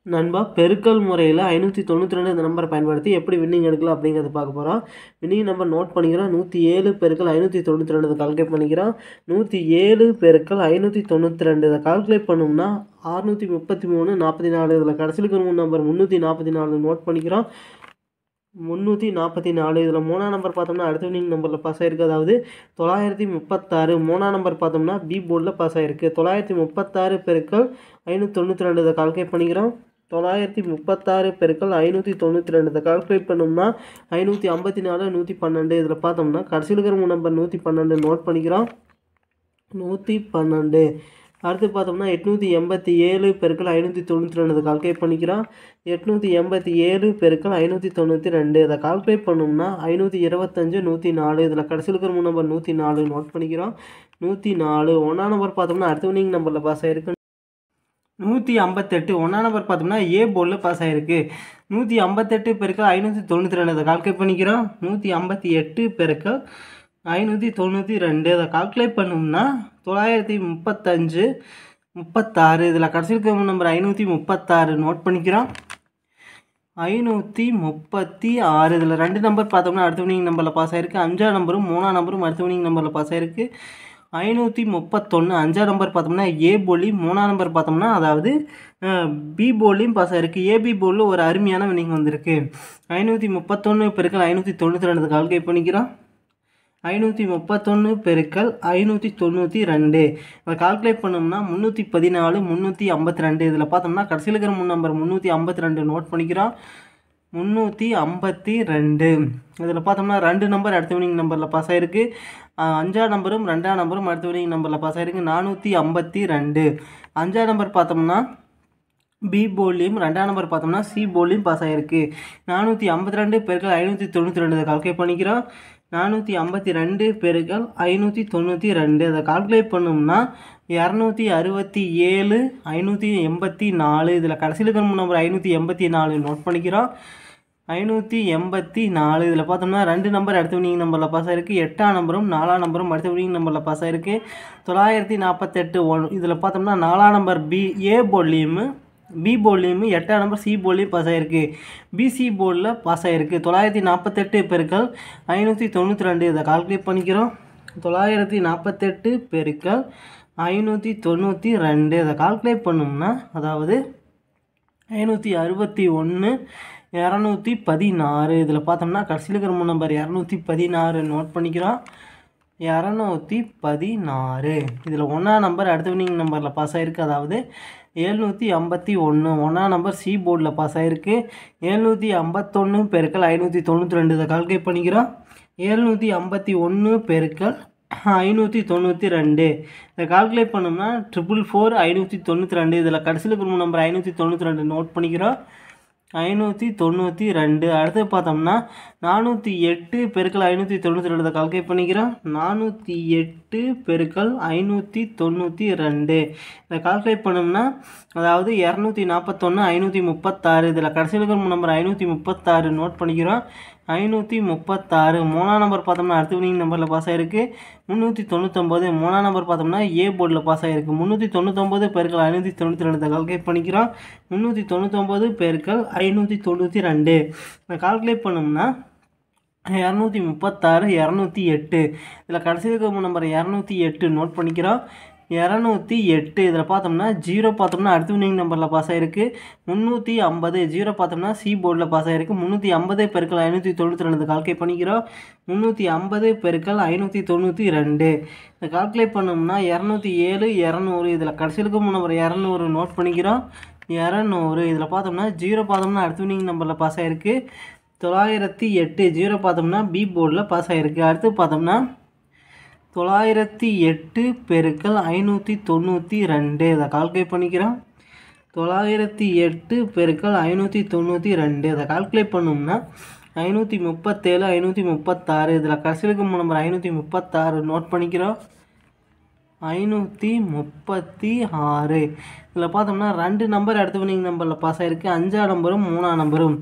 நண்பா, பெருக்கல் முறையில் 592 இந்த நம்பரை பயன்படுத்தி எப்படி வின்னிங் எடுக்கலாம் அப்படிங்கிறத பார்க்க போகிறோம். வின்னிங் நம்பர் நோட் பண்ணிக்கிறோம். 107 பெருக்கல் 592 இதை கால்குலேட் பண்ணிக்கிறோம். 107 பெருக்கல் 592 இதை கால்குலேட் பண்ணோம்னா 633 44. இதில் கடைசியில் இருக்கிற நம்பர் 344 நோட் பண்ணிக்கிறோம். 344 இதில் 3ஆம் நம்பர் பார்த்தோம்னா அடுத்த வின்னிங் நம்பரில் பாஸ் ஆகிருக்கு. அதாவது 936. 3ஆம் நம்பர் பார்த்தோம்னா பி போர்டில் பாஸ் ஆகிருக்கு. 936 பெருக்கல் 592 இதை கால்குலேட் பண்ணிக்கிறோம். 936 பெருக்கல் 592 இதை கால்குலேட் பண்ணோம்னா 554 112. இதில் பார்த்தோம்னா கடைசியில் இருக்கிற நம்பர் 112 நோட் பண்ணிக்கிறோம். 112. அடுத்து பார்த்தோம்னா 887 பெருக்கல் 592 இதை கால்குலேட் பண்ணிக்கிறோம். 887 பெருக்கல் 592 இதை கால்குலேட் பண்ணோம்னா 525 104. இதில் கடைசியில் இருக்கிற நம்பர் 104 நோட் பண்ணிக்கிறோம். 104. 1ஆம் நம்பர் பார்த்தோம்னா அடுத்த வின்னிங் நம்பரில் பாஸ் ஆகிருக்கு. 158. 1ஆம் நம்பர் பார்த்தோம்னா ஏ போர்டில் பாஸ் ஆகிருக்கு. 158 பெருக்கல் 592 இதை கால்குலேட் பண்ணிக்கிறோம். 158 பெருக்கல் 592 இதை கால்குலேட் பண்ணோம்னா 935 36. இதில் கடைசியில் இருக்கிற நம்பர் 536 நோட் பண்ணிக்கிறோம். 536. இதில் 2 நம்பர் பார்த்தோம்னா அடுத்த வின்னிங் நம்பரில் பாஸ் ஆகிருக்கு. 5ஆம் நம்பரும் 3ஆம் நம்பரும் அடுத்த வின்னிங் நம்பரில் பாஸ் ஆகிருக்கு. 531. 5ஆம் நம்பர் பார்த்தோம்னா ஏ போலியும் 3ஆம் நம்பர் பார்த்தோம்னா அதாவது பி போலியும் பாஸ் ஆகிருக்கு. ஏபி போலில் ஒரு அருமையான வின்னிங் வந்திருக்கு. 531 பெருக்கல் 592 கால்குலேட் பண்ணிக்கிறோம். 531 பெருக்கல் 592 அதை கால்குலேட் பண்ணோம்னா 314 352. இதில் பார்த்தோம்னா கடைசியில் இருக்கிற நம்பர் 352 நோட் பண்ணிக்கிறோம். 352. இதில் பார்த்தோம்னா 2 நம்பர் அடுத்த வின்னிங் நம்பரில் பாஸ் ஆகிருக்கு. 5ஆம் நம்பரும் 2ஆம் நம்பரும் அடுத்த வின்னிங் நம்பரில் பாஸ் ஆகிருக்கு. 452. 5ஆம் நம்பர் பார்த்தோம்னா பி போலியும் 2ஆம் நம்பர் பார்த்தோம்னா சி போலியும் பாஸ் ஆகிருக்கு. 452 பெருக்கல் 592 இதை கால்குலேட் பண்ணிக்கிறோம். 452 பெருக்கல் 592 அதை கால்குலேட் பண்ணோம்னா 267 584. இதில் கடைசியில் இருக்கிற நம்பர் 584 நோட் பண்ணிக்கிறோம். 584. இதில் பார்த்தோம்னா 2 நம்பர் அடுத்த வின்னிங் நம்பரில் பாஸ் ஆகிருக்கு. 8ஆம் நம்பரும் 4ஆம் நம்பரும் அடுத்த வின்னிங் நம்பரில் பாஸ் ஆகிருக்கு. 948. இதில் பார்த்தோம்னா 4ஆம் நம்பர் ஏ போர்ட்லேயும் பி போர்ட்லேயும் 8ஆம் நம்பர் சி போர்ட்லேயும் பாஸ் ஆகிருக்கு. பிசி போர்டில் பாஸ் ஆகிருக்கு. 948 பெருக்கல் 592 இதை கால்குலேட் பண்ணிக்கிறோம். 948 பெருக்கல் 592 இதை கால்குலேட் பண்ணோம்னா அதாவது 561 216. இதில் பார்த்தோம்னா கடைசியில் இருக்கிற நம்பர் 216 நோட் பண்ணிக்கிறோம். 216. இதில் 1ஆம் நம்பர் அடுத்த வின்னிங் நம்பரில் பாஸ் ஆகிருக்கு. அதாவது 751. 1ஆம் நம்பர் சி போர்டில் பாஸ் ஆகிருக்கு. 751 பெருக்கல் 592 இதை கால்குலேட் பண்ணிக்கிறோம். 751 பெருக்கல் 592 இதை கால்குலேட் பண்ணோம்னா 444 592. இதில் கடைசியில் இருக்கிற நம்பர் 592 நோட் பண்ணிக்கிறோம். 592. அடுத்து பார்த்தோம்னா 408 பெருக்கல் 592 இதை கால்குலேட் பண்ணிக்கிறோம். 408 பெருக்கல் 592 இதை கால்குலேட் பண்ணோம்னா அதாவது 241 536. இதில் கடைசியில் இருக்கிற நம்பர் 536 நோட் பண்ணிக்கிறோம். 536. 3ஆம் நம்பர் பார்த்தோம்னா அடுத்த வின்னிங் நம்பரில் பாஸ் ஆகிருக்கு. 399. 3ஆம் நம்பர் பார்த்தோம்னா ஏ போர்டில் பாஸ் ஆகிருக்கு. 399 பெருக்கல் 592 கால்குலேட் பண்ணிக்கிறோம். 399 பெருக்கல் 592 இதை கால்குலேட் பண்ணோம்னா 236 208. இதில் கடைசியில் இருக்கிற நம்பர் 208 நோட் பண்ணிக்கிறோம். 208. இதில் பார்த்தோம்னா 0 பார்த்தோம்னா அடுத்த வின்னிங் நம்பரில் பாஸ் ஆகிருக்கு. 350. 0 பார்த்தோம்னா சி போர்டில் பாஸ் ஆகிருக்கு. 350 பெருக்கல் 592 கால்குலேட் பண்ணிக்கிறோம். 350 பெருக்கல் 592 இதை கால்குலேட் பண்ணோம்னா 207 200. இதில் கடைசியில் இருக்கிற நம்பர் 200 நோட் பண்ணிக்கிறோம். 200. இதில் பார்த்தோம்னா 0 பார்த்தோம்னா அடுத்த வின்னிங் நம்பரில் பாஸ் ஆகிருக்கு. 908. 0 பார்த்தோம்னா பி போர்டில் பாஸ் ஆகிருக்கு. அடுத்து பார்த்தோம்னா 908 பெருக்கல் 592 இதை கால்குலேட் பண்ணிக்கிறோம். 908 பெருக்கல் 592 இதை கால்குலேட் பண்ணோம்னா 537 536. இதில் கடைசியில் இருக்கிற நம்பர் 536 நோட் பண்ணிக்கிறோம். 536. இதில் பார்த்தோம்னா 2 நம்பர் அடுத்த வின்னிங் நம்பரில் பாஸ் ஆகிருக்கு. 5ஆம் நம்பரும் 3ஆம் நம்பரும்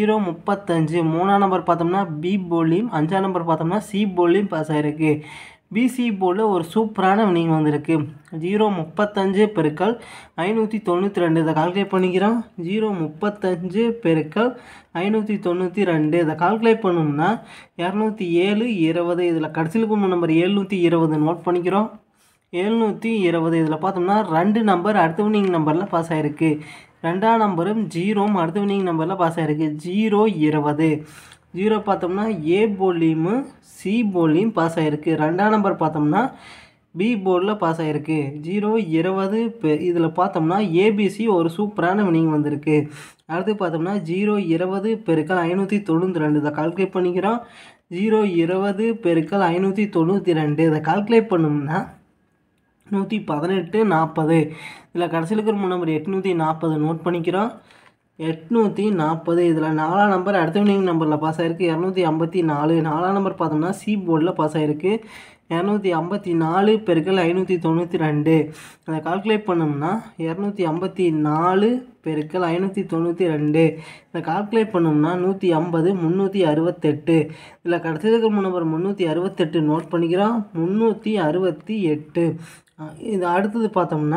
035. 3ஆம் நம்பர் பார்த்தோம்னா பி போர்ட்லேயும் 5ஆம் நம்பர் பார்த்தோம்னா சி போர்ட்லேயும் பாஸ் ஆகிருக்கு. பிசி போர்டில் ஒரு சூப்பரான வினிங் வந்திருக்கு. 035 பெருக்கல் 592 இதை கால்குலேட் பண்ணிக்கிறோம். 035 பெருக்கல் 592 இதை கால்குலேட் பண்ணோம்னா 207 20. இதில் கடைசியில் இருக்கும் நம்பர் 720 நோட் பண்ணிக்கிறோம். 720 இதில் பார்த்தோம்னா 2 நம்பர் அடுத்த வினிங் நம்பரில் பாஸ் ஆகிருக்கு. 2ஆம் நம்பரும் 0 அடுத்த வினிங் நம்பரில் பாஸ் ஆகிருக்கு. 020 0 பார்த்தோம்னா ஏ போர்ட்லேயும் சி போர்ட்லேயும் பாஸ் ஆகிருக்கு. 2ஆம் நம்பர் பார்த்தோம்னா பி போர்டில் பாஸ் ஆகிருக்கு. 020 இதில் பார்த்தோம்னா ஏபிசி ஒரு சூப்பரான வினிங் வந்திருக்கு. அடுத்து பார்த்தோம்னா 020 பெருக்கல் 592 இதை கால்குலேட் பண்ணிக்கிறோம். 020 பெருக்கல் 592 இதை கால்குலேட் பண்ணோம்னா 118 40. இதில் கடைசியில் இருக்கிற நம்பர் 840 நோட் பண்ணிக்கிறோம். 840 இதில் 4ஆம் நம்பர் அடுத்த வினிங் நம்பரில் பாஸ் ஆகிருக்கு. 254 4ஆம் நம்பர் பார்த்தோம்னா சி போர்டில் பாஸ் ஆகிருக்கு. 254 பெருக்கல் 592 அதை கால்குலேட் பண்ணோம்னா 254 பெருக்கல் 592 இதை கால்குலேட் பண்ணோம்னா 150 368. இதில் கடைசியில் இருக்கிற நம்பர் 368 நோட் பண்ணிக்கிறோம். 368 இது அடுத்தது பார்த்தோம்னா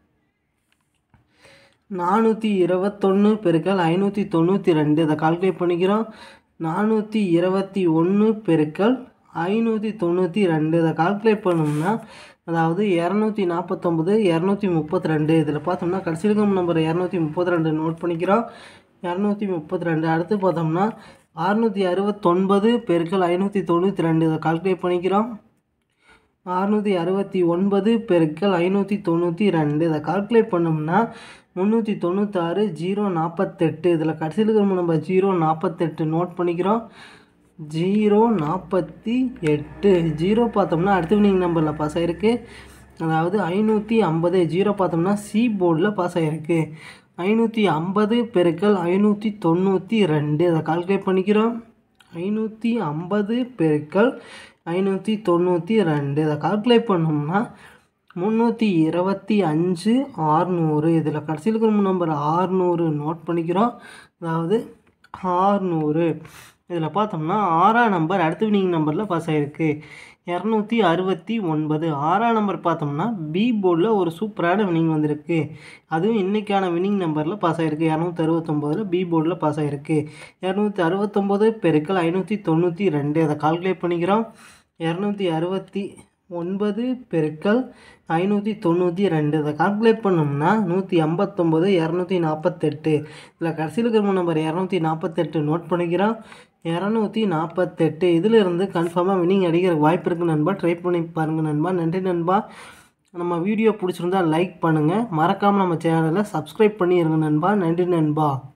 421 பெருக்கல் 592 இதை கால்குலேட் பண்ணிக்கிறோம். 421 பெருக்கல் 592 இதை கால்குலேட் பண்ணோம்னா அதாவது 249 232. இதில் பார்த்தோம்னா கடைசியில் இருக்கும் நம்பர் 232 நோட் பண்ணிக்கிறோம். 232 அடுத்து பார்த்தோம்னா 669 பெருக்கல் 592 இதை கால்குலேட் பண்ணிக்கிறோம். 669 பெருக்கல் 592 இதை கால்குலேட் பண்ணோம்னா 396 048. இதில் கடைசியில் இருக்கிற நம்பர் 048 நோட் பண்ணிக்கிறோம். 048 0 பார்த்தோம்னா அடுத்த வினிங் நம்பரில் பாஸ் ஆகிருக்கு. அதாவது 550 0 பார்த்தோம்னா சி போர்டில் பாஸ் ஆகிருக்கு. 550 பெருக்கல் 592 இதை கால்குலேட் பண்ணிக்கிறோம். 550 பெருக்கல் 592 இதை கால்குலேட் பண்ணோம்னா 325 600. இதில் கடைசியில் இருக்கிற நம்பர் 600 நோட் பண்ணிக்கிறோம். அதாவது 600 இதில் பார்த்தோம்னா 6ஆம் நம்பர் அடுத்த வினிங் நம்பரில் பாஸ் ஆகிருக்கு. 269 6ஆம் நம்பர் பார்த்தோம்னா பி போர்டில் ஒரு சூப்பரான வினிங் வந்திருக்கு. அதுவும் இன்றைக்கான வினிங் நம்பரில் பாஸ் ஆகிருக்கு. 269 பி போர்டில் பாஸ் ஆகிருக்கு. 269 பெருக்கல் 592 அதை கால்குலேட் பண்ணிக்கிறோம். 269 பெருக்கல் 592 இதை கால்குலேட் பண்ணோம்னா 159 248. இதில் கடைசியில் இருக்கிற நம்பர் 248 நோட் பண்ணிக்கிறோம். 248 இதிலிருந்து கன்ஃபார்மாக வினிங் அடிக்கிற வாய்ப்பு இருக்குது நண்பா. ட்ரை பண்ணி பாருங்கள் நண்பா. நன்றி நண்பா. நம்ம வீடியோ பிடிச்சிருந்தா லைக் பண்ணுங்கள். மறக்காமல் நம்ம சேனலை சப்ஸ்கிரைப் பண்ணிடுங்க நண்பா. நன்றி நண்பா.